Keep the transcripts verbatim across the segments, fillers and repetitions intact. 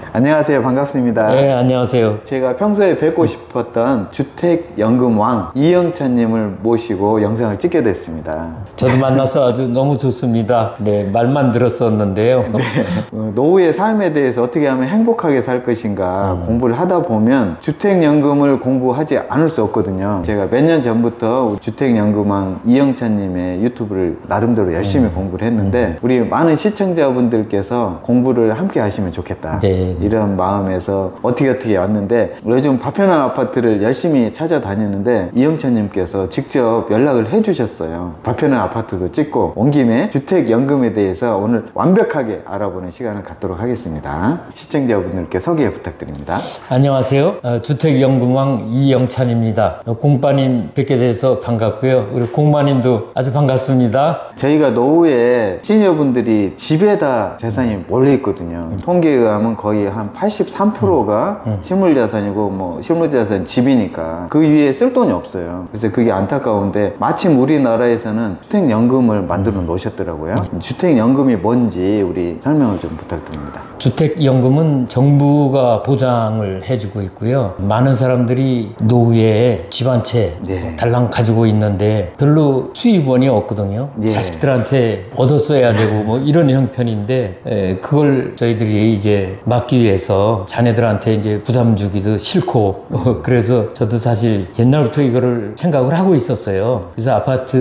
안녕하세요. 반갑습니다. 네, 안녕하세요. 제가 평소에 뵙고 싶었던 주택연금왕 이영찬님을 모시고 영상을 찍게 됐습니다. 저도 만나서 아주 너무 좋습니다. 네, 말만 들었었는데요. 네. 노후의 삶에 대해서 어떻게 하면 행복하게 살 것인가 음. 공부를 하다 보면 주택연금을 공부하지 않을 수 없거든요. 제가 몇 년 전부터 주택연금왕 이영찬님의 유튜브를 나름대로 열심히 음. 공부를 했는데 음. 우리 많은 시청자분들께서 공부를 함께 하시면 좋겠다. 네. 이런 마음에서 어떻게 어떻게 왔는데 요즘 파편한 아파트를 열심히 찾아다니는데 이영찬님께서 직접 연락을 해주셨어요. 파편한 아파트도 찍고 온 김에 주택연금에 대해서 오늘 완벽하게 알아보는 시간을 갖도록 하겠습니다. 시청자분들께 소개 부탁드립니다. 안녕하세요. 어, 주택연금왕 이영찬입니다. 어, 공빠님 뵙게 돼서 반갑고요. 우리 공마님도 아주 반갑습니다. 저희가 노후에 시니어분들이 집에다 재산이 몰려 있거든요. 음. 통계에 의하면 거의 한 팔십삼 퍼센트가 음. 음. 실물자산이고 뭐 실물자산 집이니까 그 위에 쓸 돈이 없어요. 그래서 그게 안타까운데 마침 우리나라에서는 주택연금을 만들어 놓으셨더라고요. 음. 주택연금이 뭔지 우리 설명을 좀 부탁드립니다. 주택연금은 정부가 보장을 해주고 있고요. 많은 사람들이 노후에 집 한 채 네. 달랑 가지고 있는데 별로 수입원이 없거든요. 네. 자식들한테 얻었어야 되고 뭐 이런 형편인데 에, 그걸 저희들이 이제 막기 위해서 자녀들한테 이제 부담 주기도 싫고 그래서 저도 사실 옛날부터 이거를 생각을 하고 있었어요. 그래서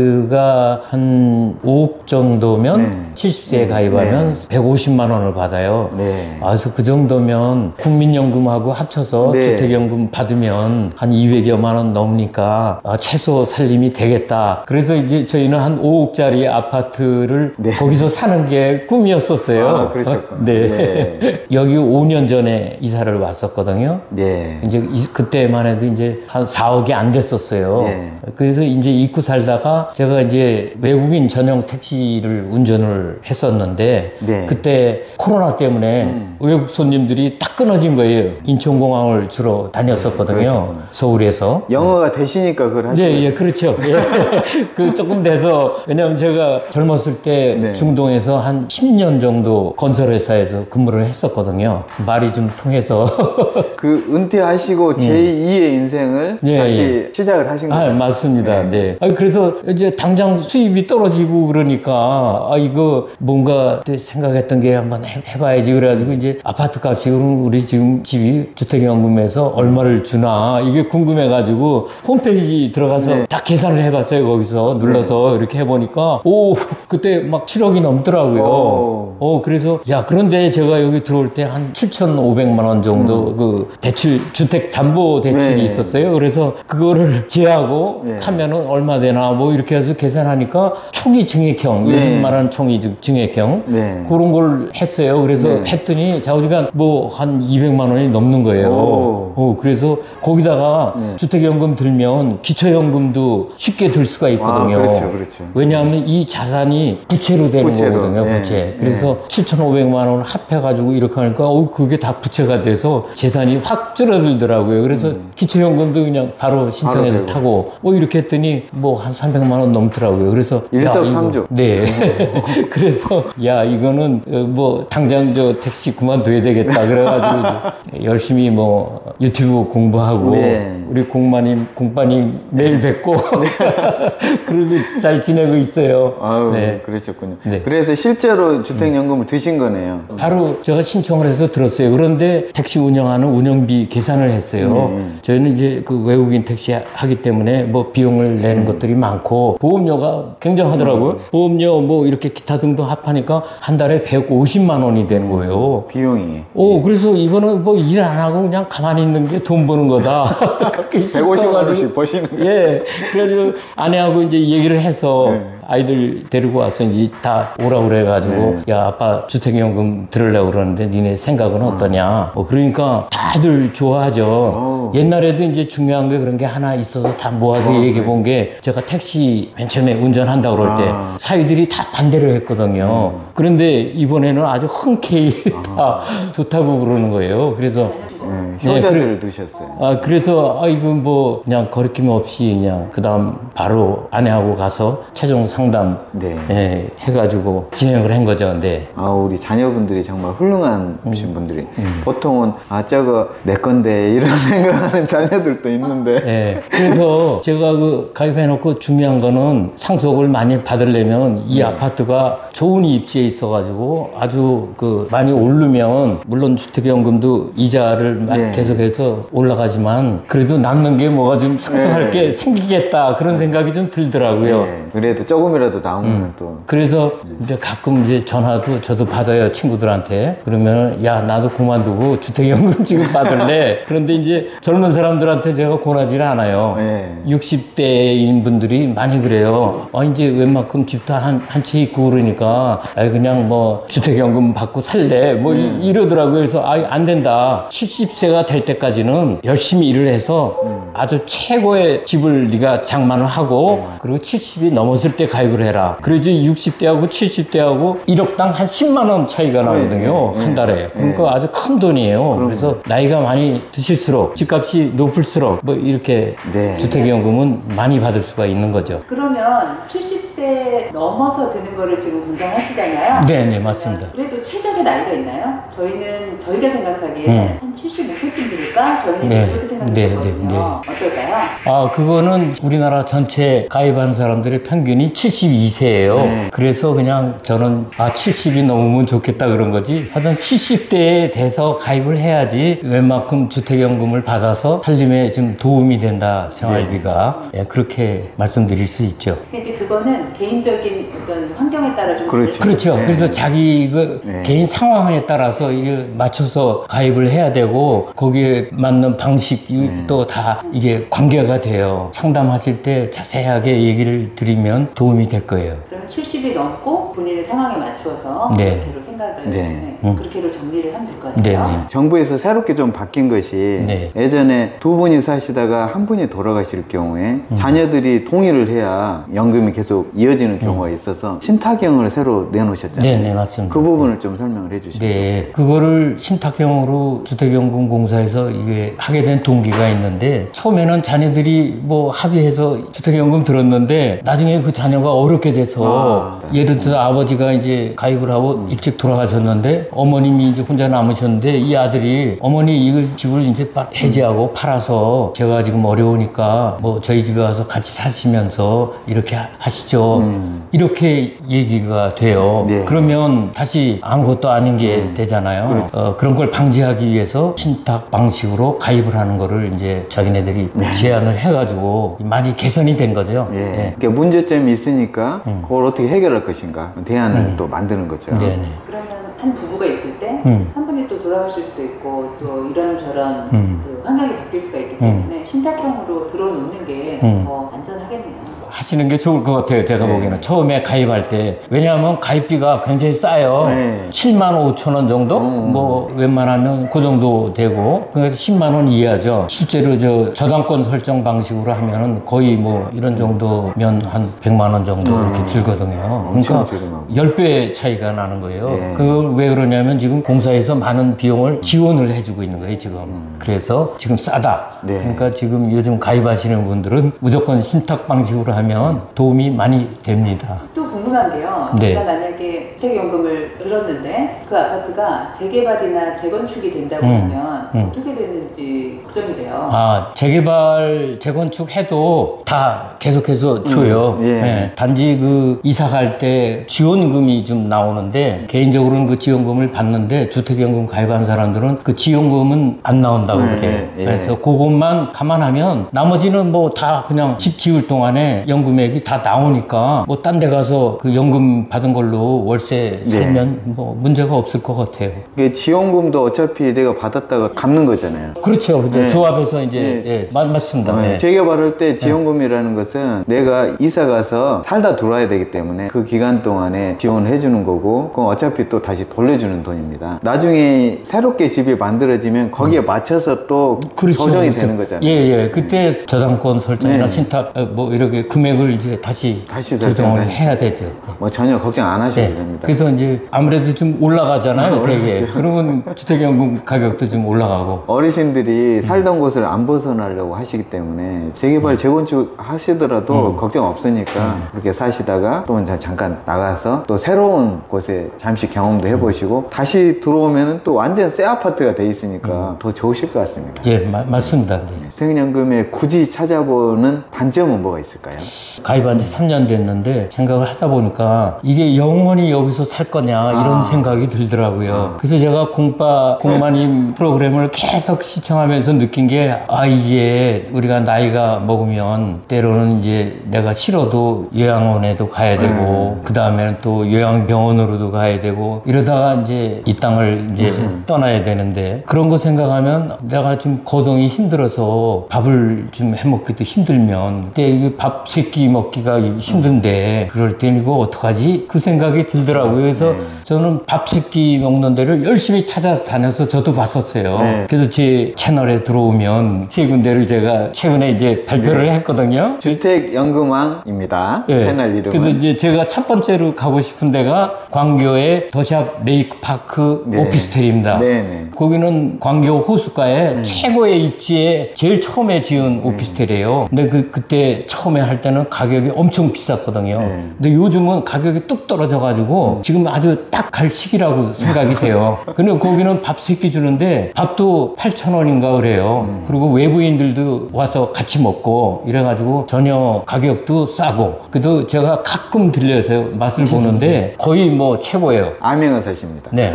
아파트가 한 오억 정도면 네. 칠십 세에 가입하면 네. 백오십만 원을 받아요. 네. 아, 그래서 그 정도면 국민연금하고 합쳐서 네. 주택연금 받으면 한 이백여만 원 넘으니까 아, 최소 살림이 되겠다. 그래서 이제 저희는 한 오억짜리 아파트를 네. 거기서 사는 게 꿈이었었어요. 아, 그러셨구나. 네. 네. 여기 오 년 전에 이사를 왔었거든요. 네. 이제 그때만 해도 이제 한 사억이 안 됐었어요. 네. 그래서 이제 입고 살다가 제가 이제 외국인 전용 택시를 운전을 했었는데 네. 그때 코로나 때문에 음. 외국 손님들이 딱 끊어진 거예요. 인천공항을 주로 다녔었거든요. 네, 서울에서. 영어가 되시니까 그걸 하시죠. 네, 예, 그렇죠. 예. 그 조금 돼서 왜냐면 제가 젊었을 때 네. 중동에서 한 십 년 정도 건설회사에서 근무를 했었거든요. 말이 좀 통해서. 그 은퇴하시고 제이의 인생을 예, 다시 예. 시작을 하신 거예요? 아, 맞습니다. 네. 네. 아니, 그래서 이제 당장 수입이 떨어지고 그러니까 아, 이거 뭔가 생각했던 게 한번 해, 해봐야지 그래가지고 이제 아파트 값이 그럼 우리 지금 집이 주택연금에서 얼마를 주나 이게 궁금해가지고 홈페이지 들어가서 네. 다 계산을 해봤어요. 거기서 눌러서 네. 이렇게 해보니까 오 그때 막 칠억이 넘더라고요. 오. 어 그래서 야 그런데 제가 여기 들어올 때 한 칠천오백만 원 정도 음. 그 대출 주택 담보 대출이 네. 있었어요. 그래서 그거를 제하고 네. 하면은 얼마 되나 뭐 이렇게 해서 계산하니까 초기 증액형 네. 요즘 말하는 초기 증액형 네. 그런 걸 했어요. 그래서 네. 했더니 좌우지간 뭐 한 이백만 원이 넘는 거예요. 어, 그래서 거기다가 네. 주택연금 들면 기초연금도 쉽게 들 수가 있거든요. 아, 그렇죠, 그렇죠. 왜냐하면 이 자산이 부채로 되는 부채로. 거거든요. 네. 부채. 그래서 네. 칠천오백만 원 합해가지고 이렇게 하니까 어, 그게 다 부채가 돼서 재산이 확 줄어들더라고요. 그래서 음. 기초연금도 그냥 바로 신청해서 바로 타고 뭐 이렇게 했더니 뭐 한 삼백만 원 넘더라고요. 그래서 일석삼조. 네. 그래서 야 이거는 뭐 당장 저 택시 그만둬야 되겠다 그래가지고 열심히 뭐 유튜브 공부하고 네. 우리 공마님 공빠님 매일 뵙고 그리고 잘 지내고 있어요. 아유 네. 그러셨군요. 네. 그래서 실제로 주택연금을 음. 드신 거네요. 바로 제가 신청을 해서 들었어요. 그런데 택시 운영하는 운영비 계산을 했어요. 음. 저희는 이제 그 외국인 택시 하기 때문에 뭐 비용을 내는 음. 것들이 많고 보험료가 굉장하더라고요. 음. 보험료 뭐 이렇게 기타 등등 합하니까 한 달에 백오십만 원이 되는 거예요. 비용이. 오 그래서 이거는 뭐 일 안 하고 그냥 가만히 있는 게 돈 버는 거다. 백오십만 원씩 버시는 거예요. 예. 그래가지고 아내하고 이제 얘기를 해서 네. 아이들 데리고 와서 이제 다 오라고 그래가지고 네. 야 아빠 주택연금 들으려고 그러는데 니네 생각은 어떠냐. 어, 그러니까 다들 좋아하죠. 오. 옛날에도 이제 중요한 게 그런 게 하나 있어서 다 모아서 오, 얘기해 본 게 제가 택시 맨 처음에 운전한다고 그럴 때 아. 사위들이 다 반대를 했거든요. 음. 그런데 이번에는 아주 흔쾌히 다 좋다고 그러는 거예요. 그래서 네, 효자들을 네, 두셨어요. 아, 그래서, 아, 이거 뭐, 그냥 거리낌 없이 그냥, 그 다음 바로 아내하고 가서 최종 상담, 네. 예, 해가지고 진행을 한 거죠. 네. 아, 우리 자녀분들이 정말 훌륭한 음. 분들이. 음. 보통은, 아, 저거 내 건데, 이런 생각하는 자녀들도 있는데. 예. 그래서 제가 그 가입해놓고 중요한 거는 상속을 많이 받으려면 이 네. 아파트가 좋은 입지에 있어가지고 아주 그 많이 오르면 물론 주택연금도 이자를 네. 계속해서 올라가지만 그래도 남는 게 뭐가 좀 상속할 네. 게 생기겠다 그런 생각이 좀 들더라고요. 네. 그래도 조금이라도 나오면 음. 또. 그래서 이제 가끔 이제 전화도 저도 받아요, 친구들한테. 그러면 야, 나도 그만두고 주택연금 지금 받을래. 그런데 이제 젊은 사람들한테 제가 권하지를 않아요. 네. 육십 대인 분들이 많이 그래요. 아, 이제 웬만큼 집도 한, 한 채 있고 그러니까, 아, 그냥 뭐 주택연금 받고 살래. 뭐 음. 이, 이러더라고요. 그래서 아, 안 된다. 칠십 세가 될 때까지는 열심히 일을 해서 음. 아주 최고의 집을 네가 장만을 하고 음. 그리고 칠십이 넘었을 때 가입을 해라. 그래야지 육십 대하고 칠십 대하고 일억당 한 십만 원 차이가 나거든요. 네. 한 달에. 그러니까 네. 아주 큰 돈이에요. 그럼. 그래서 나이가 많이 드실수록 집값이 높을수록 뭐 이렇게 네. 주택연금은 많이 받을 수가 있는 거죠. 그러면 칠십 세 넘어서 드는 거를 지금 권장하시잖아요. 네, 네, 맞습니다. 그래도 최적의 나이가 있나요? 저희는 저희가 생각하기에 음. 한 칠십오 세쯤 들을까? 저희는 네. 그렇게 생각했거든요. 네, 네, 네. 어떨까요? 아, 그거는 우리나라 전체 가입한 사람들의 평균이 칠십이 세예요. 네. 그래서 그냥 저는 아, 칠십이 넘으면 좋겠다 그런 거지. 하여튼 칠십 대에 돼서 가입을 해야지 웬만큼 주택연금을 받아서 살림에 좀 도움이 된다, 생활비가. 네. 예, 그렇게 말씀드릴 수 있죠. 이제 그거는 개인적인 어떤 환경에 따라 좀 그렇죠. 그렇죠. 네. 그래서 자기 그 네. 개인 상황에 따라서 이게 맞춰서 가입을 해야 되고 거기에 맞는 방식이 네. 또 다 이게 관계가 돼요. 상담하실 때 자세하게 얘기를 드리면 도움이 될 거예요. 그럼 칠십이 넘고 본인의 상황에 맞추어서 네. 그렇게로 생각을 네. 네. 음. 그렇게로 정리를 하면 될 것 같아요. 네, 네. 정부에서 새롭게 좀 바뀐 것이 네. 예전에 두 분이 사시다가 한 분이 돌아가실 경우에 음. 자녀들이 동의를 해야 연금이 계속 이어지는 경우가 음. 있어서 신탁형을 새로 내놓으셨잖아요. 네, 네, 맞습니다. 그 부분을 좀 설명을 해주시죠. 네, 그거를 신탁형으로 주택연금공사에서 이게 하게 된 동기가 있는데 처음에는 자녀들이 뭐 합의해서 주택연금 들었는데 나중에 그 자녀가 어렵게 돼서 아, 예를 들어 아버지가 이제 가입을 하고 음. 일찍 돌아가셨는데 어머님이 이제 혼자 남으셨는데 이 아들이 어머니 이거 집을 이제 해지하고 음. 팔아서 제가 지금 어려우니까 뭐 저희 집에 와서 같이 사시면서 이렇게 하시죠. 음. 이렇게 얘기가 돼요. 네. 그러면 다시 아무것도 아닌 게 음. 되잖아요. 그렇죠. 어, 그런 걸 방지하기 위해서 신탁 방식으로 가입을 하는 거를 이제 자기네들이 네. 제안을 해가지고 많이 개선이 된 거죠. 예. 네. 그러니까 문제점이 있으니까 음. 그걸 어떻게 해결할 것인가 대안을 음. 또 만드는 거죠. 네네. 그러면 한 부부가 있을 때 한 음. 분이 또 돌아가실 수도 있고 또 이런저런 음. 그 환경이 바뀔 수가 있기 때문에 음. 신탁형으로 들어놓는 게 더 음. 안전하겠네요. 하시는 게 좋을 것 같아요. 제가 네. 보기에는 처음에 가입할 때 왜냐하면 가입비가 굉장히 싸요. 네. 칠만 오천 원 정도 음. 뭐 웬만하면 그 정도 되고 그래서 십만 원 이하죠. 실제로 저 저당권 설정 방식으로 하면은 거의 뭐 이런 정도면 한 백만 원 정도 음. 이렇게 들거든요. 그러니까 저렴하고. 십 배 차이가 나는 거예요. 네. 그걸 왜 그러냐면 지금 공사에서 많은 비용을 지원을 해주고 있는 거예요. 지금. 음. 그래서 지금 싸다. 네. 그러니까 지금 요즘 가입하시는 분들은 무조건 신탁 방식으로 하면 도움이 많이 됩니다. 또 궁금한 게요. 네. 제가 만약에 주택연금을 들었는데 그 아파트가 재개발이나 재건축이 된다고 음. 하면 음. 어떻게 되는지 걱정이 돼요. 아, 재개발, 재건축 해도 다 계속해서 줘요. 음, 예. 네, 단지 그 이사 갈 때 지원금이 좀 나오는데 개인적으로는 그 지원금을 받는데 주택연금 가입한 사람들은 그 지원금은 안 나온다고 음, 그래요. 예. 그래서 그것만 감안하면 나머지는 뭐 다 그냥 집 지을 동안에 연금액이 다 나오니까 뭐 딴 데 가서 그 연금 받은 걸로 월세 살면 네. 뭐 문제가 없을 것 같아요. 그 지원금도 어차피 내가 받았다가 갚는 거잖아요. 그렇죠. 이제 네. 조합해서 이제 네. 예, 맞, 맞습니다. 네. 네. 재개발할 때 지원금이라는 것은 내가 이사 가서 살다 들어와야 되기 때문에 그 기간 동안에 지원을 해주는 거고 그건 어차피 또 다시 돌려주는 돈입니다. 나중에 새롭게 집이 만들어지면 거기에 맞춰서 또 그렇죠. 조정이 그렇죠. 되는 거잖아요. 예, 예. 그때 저당권 설정이나 네. 신탁 뭐 이렇게 금액을 이제 다시, 다시 조정을 설정을 해야 되죠. 돼요. 뭐 전혀 걱정 안 하셔도 네. 됩니다. 그래서 이제 아무래도 좀 올라가잖아요, 되게. 그러면 주택연금 가격도 좀 올라가고. 어르신들이 살던 곳을 안 벗어나려고 하시기 때문에 재개발, 재건축 하시더라도 음. 걱정 없으니까 그렇게 사시다가 또 이제 잠깐 나가서 또 새로운 곳에 잠시 경험도 해보시고 다시 들어오면 또 완전 새 아파트가 돼 있으니까 더 좋으실 것 같습니다. 예, 마- 맞습니다. 네. 주택연금에 굳이 찾아보는 단점은 뭐가 있을까요? 가입한 지 삼 년 됐는데 생각을 하다 보니까 이게 영원히 여기서 살 거냐 이런 아. 생각이 들더라고요. 그래서 제가 공빠 공마님 프로그램을 계속 시청하면서 느낀 게 아 이게 우리가 나이가 먹으면 때로는 이제 내가 싫어도 요양원에도 가야 되고 그 다음에는 또 요양병원으로도 가야 되고 이러다가 이제 이 땅을 이제 떠나야 되는데 그런 거 생각하면 내가 좀 거동이 힘들어서 밥을 좀 해먹기도 힘들면 그때 이게 밥 세 끼 먹기가 힘든데 그럴 때는 이거 어떡하지? 그 생각이 들더라고요. 그래서 저는 밥 세 끼 먹는 데를 열심히 찾아다녀서 저도 봤었어요. 네. 그래서 제 채널에 들어오면 세 군데를 제가 최근에 이제 발표를 네. 했거든요. 주택연금왕입니다. 예. 채널 이름은. 그래서 이제 제가 첫 번째로 가고 싶은 데가 광교의 더샵 레이크파크 네. 오피스텔입니다. 네네. 거기는 광교 호숫가에 최고의 입지에 제일 처음에 지은 오피스텔이에요. 근데 그, 그때 처음에 할 때는 가격이 엄청 비쌌거든요. 네. 근데 요즘은 가격이 뚝 떨어져가지고 지금 아주 딱 갈 시기라고 생각이 돼요. 근데 거기는 밥 세 끼 주는데 밥도 팔천 원인가 그래요. 그리고 외부인들도 와서 같이 먹고 이래가지고 전혀 가격도 싸고 그래도 제가 가끔 들려서 맛을 보는데 거의 뭐 최고예요. 암행어사십니다. 네.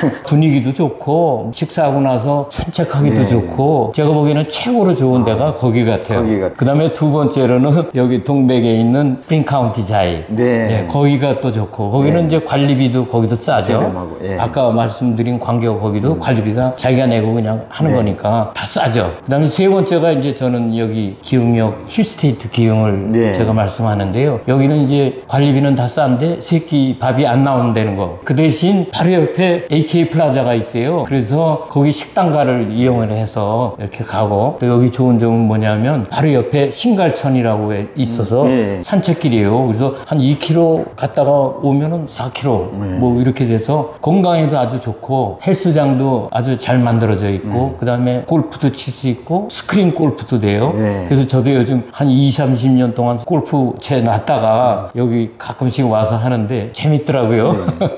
분위기도 좋고 식사하고 나서 산책하기도 네. 좋고 제가 보기에는 최고로 좋은 데가 거기 같아요. 거기 같아요. 그 다음에 두 번째로는 여기 동백에 있는 프린카운티 자이. 네. 예, 거기가 또 좋고 거기는 네. 이제 관리비도 거기도 싸죠. 저렴하고, 예. 아까 말씀드린 광교 거기도 음. 관리비가 자기가 내고 그냥 하는 네. 거니까 다 싸죠. 그 다음에 세 번째가 이제 저는 여기 기흥역 힐스테이트 기흥을 네. 제가 말씀하는데요. 여기는 이제 관리비는 다 싼데 세끼 밥이 안 나온다는 거. 그 대신 바로 옆에 에이케이 플라자가 있어요. 그래서 거기 식당가를 이용을 해서 이렇게 가고 또 여기 좋은 점은 뭐냐면 바로 옆에 신갈천이라고 있어서 음, 네. 산책길이에요. 그래서 한 이 킬로미터 갔다가 오면은 사 킬로미터 네. 뭐 이렇게 돼서 건강에도 아주 좋고 헬스장도 아주 잘 만들어져 있고 그 다음에 골프도 칠 수 있고 스크린 골프도 돼요. 네. 그래서 저도 요즘 한 이십, 삼십 년 동안 골프 채 놨다가 여기 가끔씩 와서 하는데 재밌더라고요.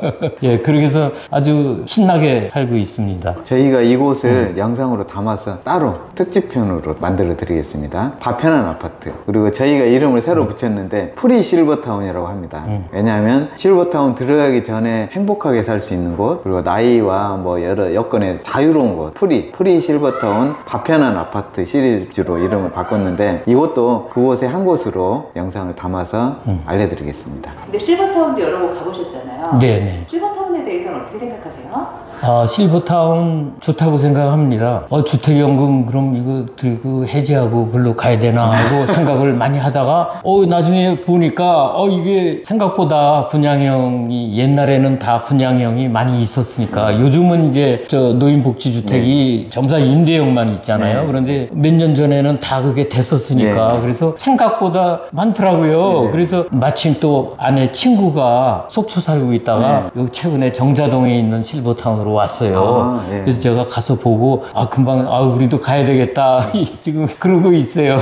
예, 그렇게 해서 아주 신나게 살고 있습니다. 저희가 이곳을 영상으로 담아서 따로 특집편으로 만들어 드리겠습니다. 밥편한 아파트. 그리고 저희가 이름을 새로 붙였는데 프리 실버타운이라고 합니다. 왜냐하면 실버타운 들어가기 전에 행복하게 살 수 있는 곳, 그리고 나이와 뭐 여러 여건에 자유로운 곳, 프리 프리 실버타운 밥편한 아파트 시리즈로 이름을 바꿨는데 이것도 그곳의 한 곳으로 영상을 담아서 알려드리겠습니다. 근데 실버타운도 여러 곳 가보셨잖아요. 네네. 실버타운에 대해서는 어떻게 생각하세요? 아, 실버타운 좋다고 생각합니다. 어, 주택연금 그럼 이거 들고 해지하고 글로 가야 되나 하고 생각을 많이 하다가 어, 나중에 보니까 어, 이게 생각보다 분양형이 옛날에는 다 분양형이 많이 있었으니까 요즘은 이제 저 노인복지주택이 전부 다 임대형만 있잖아요. 네. 그런데 몇 년 전에는 다 그게 됐었으니까 네. 그래서 생각보다 많더라고요. 네. 그래서 마침 또 아내 친구가 속초 살고 있다가 여기 최근에 정자동에 있는 실버타운으로 왔어요. 아, 네. 그래서 제가 가서 보고 아 금방 아 우리도 가야 되겠다 지금 그러고 있어요.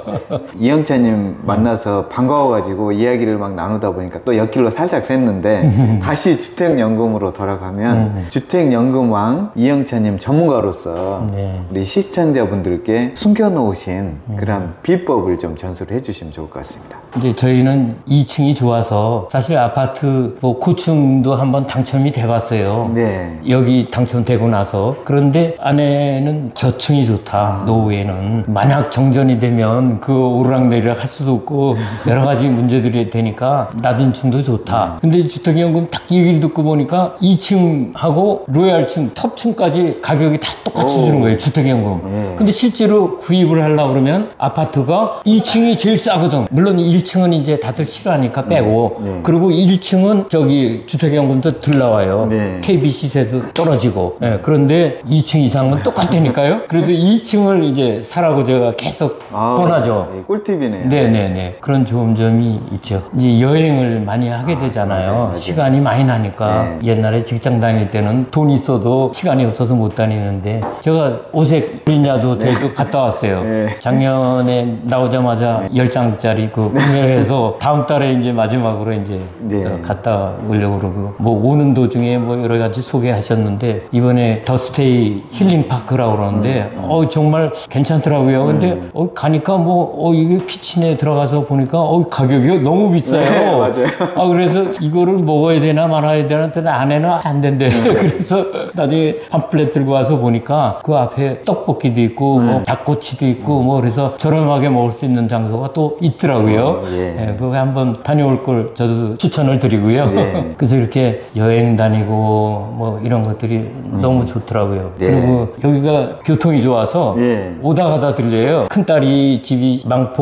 이영찬님 만나서 반가워가지고 이야기를 막 나누다 보니까 또 옆길로 살짝 샜는데 다시 주택연금으로 돌아가면 주택연금왕 이영찬님 전문가로서 네. 우리 시청자분들께 숨겨놓으신 그런 비법을 좀 전수를 해주시면 좋을 것 같습니다. 이제 저희는 이 층이 좋아서 사실 아파트 뭐 고층도 한번 당첨이 돼봤어요. 네. 여기 당첨되고 나서 그런데 아내는 저층이 좋다. 노후에는 만약 정전이 되면 그 오르락내리락 할 수도 없고 여러 가지 문제들이 되니까 낮은 층도 좋다. 근데 주택연금 딱 얘기를 듣고 보니까 이 층하고 로얄층 톱층까지 가격이 다 똑같이 오. 주는 거예요. 주택연금. 네. 근데 실제로 구입을 하려고 그러면 아파트가 이 층이 제일 싸거든. 물론 일 층은 이제 다들 싫어하니까 빼고 네. 그리고 일 층은 저기 주택연금도 들 나와요. 네. 케이비씨세도 그래도 떨어지고. 예, 그런데 이 층 이상은 똑같다니까요. 그래서 이 층을 이제 사라고 제가 계속 아, 권하죠. 예, 꿀팁이네요. 네네네. 그런 좋은 점이 있죠. 이제 여행을 많이 하게 되잖아요. 맞아요, 맞아요. 시간이 많이 나니까. 네. 옛날에 직장 다닐 때는 돈 있어도 시간이 없어서 못 다니는데 제가 오색 그린야드 호텔도 갔다 왔어요. 네. 작년에 나오자마자 열 장짜리 그 구매해서 다음 달에 이제 마지막으로 이제 네. 어, 갔다 오려고 그러고 뭐 오는 도중에 뭐 여러 가지 소개하셨는데 이번에 더 스테이 힐링 파크라고 그러는데 음, 어 정말 괜찮더라고요. 근데 어, 가니까 뭐 어, 이게 키친에 들어가서 보니까 어 가격이 너무 비싸요. 네, 맞아요. 아 그래서 이거를 먹어야 되나 말아야 되나 했더니 안에는 안 된대. 그래서 나중에 팜플렛 들고 와서 보니까 그 앞에 떡볶이도 있고 뭐 닭꼬치도 있고 뭐 그래서 저렴하게 먹을 수 있는 장소가 또 있더라고요. 어, 예. 예, 그거 한번 다녀올 걸 저도 추천을 드리고요. 예. 그래서 이렇게 여행 다니고 뭐 이런 것들이 너무 좋더라고요. 네. 그리고 여기가 교통이 좋아서 예. 오다 가다 들려요. 큰 딸이 집이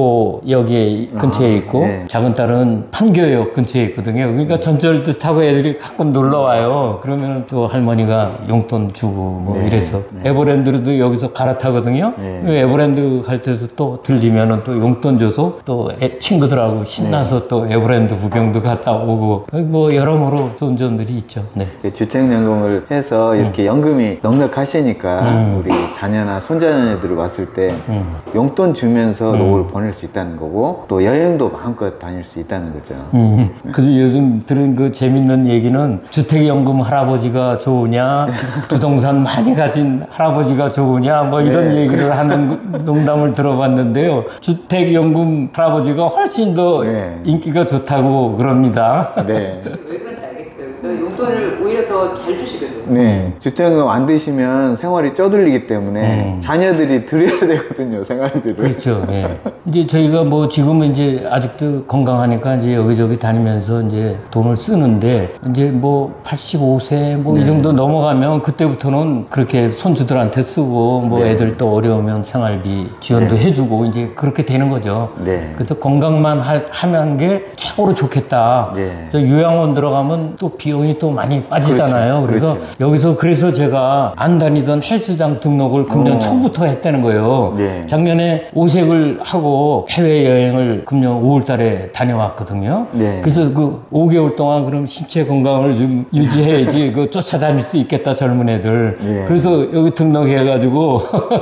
망포역에 근처에 있고 예. 작은 딸은 판교역 근처에 있거든요. 그러니까 전철도 타고 애들이 가끔 놀러 와요. 그러면 또 할머니가 용돈 주고 뭐 네. 이래서 에버랜드로도 여기서 갈아타거든요. 네. 에버랜드 갈 때도 또 들리면은 또 용돈 줘서 또 애- 친구들하고 신나서 네. 또 에버랜드 구경도 갔다 오고 뭐 여러모로 좋은 점들이 있죠. 네. 이렇게 주택연금을 해서 음. 이렇게 연금이 넉넉하시니까 우리 자녀나 손자녀들이 왔을 때 음. 용돈 주면서 노후를 보낼 수 있다는 거고 또 여행도 마음껏 다닐 수 있다는 거죠. 음, 그래서 요즘 들은 그 재밌는 얘기는 주택연금 할아버지가 좋으냐, 부동산 많이 가진 할아버지가 좋으냐, 뭐 이런 네. 얘기를 하는 농담을 들어봤는데요. 주택연금 할아버지가 훨씬 더 네. 인기가 좋다고 그럽니다. 네. 왜 그런지 알겠어요. 저 용돈을 오히려 더 잘 주시거든요. 네. 주택연금 안 드시면 생활이 쪄들리기 때문에 음. 자녀들이 드려야 되거든요, 생활비를. 그렇죠. 예. 이제 저희가 뭐 지금은 이제 아직도 건강하니까 이제 여기저기 다니면서 이제 돈을 쓰는데 이제 뭐 팔십오 세 뭐 이 정도 넘어가면 그때부터는 그렇게 손주들한테 쓰고 뭐 네. 애들 또 어려우면 생활비 지원도 해주고 이제 그렇게 되는 거죠. 네. 그래서 건강만 하, 하는 게 최고로 좋겠다. 네. 그래서 요양원 들어가면 또 비용이 또 많이 빠지잖아요. 그렇죠. 그래서 그렇죠. 여기서 그래서 제가 안 다니던 헬스장 등록을 금년 어. 초부터 했다는 거예요. 네. 작년에 오색을 하고 해외여행을 금년 오월 달에 다녀왔거든요. 네. 그래서 그 오 개월 동안 그럼 신체 건강을 좀 유지해야지 그 쫓아다닐 수 있겠다 젊은 애들. 네. 그래서 여기 등록해가지고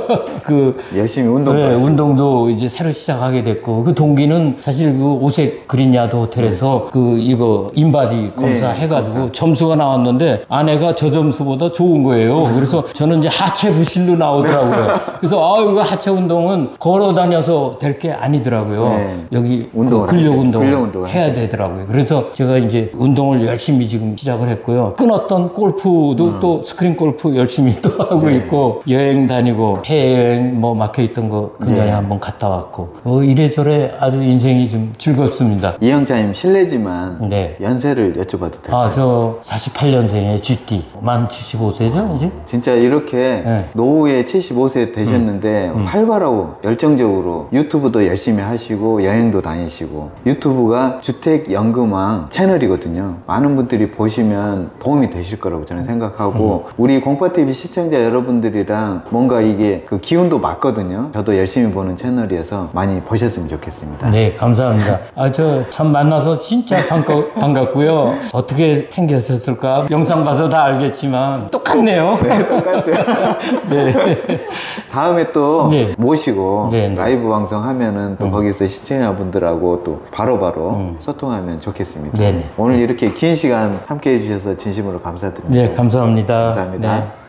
그 열심히 운동 네, 하시고. 운동도 이제 새로 시작하게 됐고 그 동기는 사실 그 오색 그린야드 호텔에서 그 이거 인바디 검사 네, 해가지고 점수가 나왔는데 아내가 저 점수보다 좋은 거예요. 그래서 저는 이제 하체 부실로 나오더라고요. 그래서 아 이거 하체 운동은 걸어 다녀서 될 게 아니더라고요. 네. 여기 그 운동을 근력 하셔야- 운동을 근력 운동을 해야 되더라고요. 그래서 제가 이제 운동을 열심히 지금 시작을 했고요. 끊었던 골프도 또 스크린 골프 열심히 또 하고 네. 있고 여행 다니고 해외여행 뭐 막혀 있던 거 금년에 네. 한번 갔다 왔고 뭐 이래저래 아주 인생이 좀 즐겁습니다. 이영자님 실례지만 네. 연세를 여쭤봐도 될까요? 아, 저 사십팔 년생의 쥐띠. 만 칠십오 세죠, 이제? 진짜 이렇게 네. 노후에 칠십오 세 되셨는데 활발하고 열정적으로 유튜브도 열심히 하시고 여행도 다니시고 유튜브가 주택연금왕 채널이거든요. 많은 분들이 보시면 도움이 되실 거라고 저는 생각하고 우리 공파티비 시청자 여러분들이랑 뭔가 이게 그 기운도 맞거든요. 저도 열심히 보는 채널이어서 많이 보셨으면 좋겠습니다. 네, 감사합니다. 아, 저 참 만나서 진짜 반가, 반갑고요. 어떻게 생겼었을까? 영상 봐서 다 알겠지만 똑같네요. 네, 똑같죠. 네. 다음에 또 네. 모시고 네, 네. 라이브 방송 하면은 또 거기서 시청자분들하고 또 바로바로 소통하면 좋겠습니다. 네, 네. 오늘 이렇게 긴 시간 함께 해주셔서 진심으로 감사드립니다. 네, 감사합니다. 감사합니다. 네.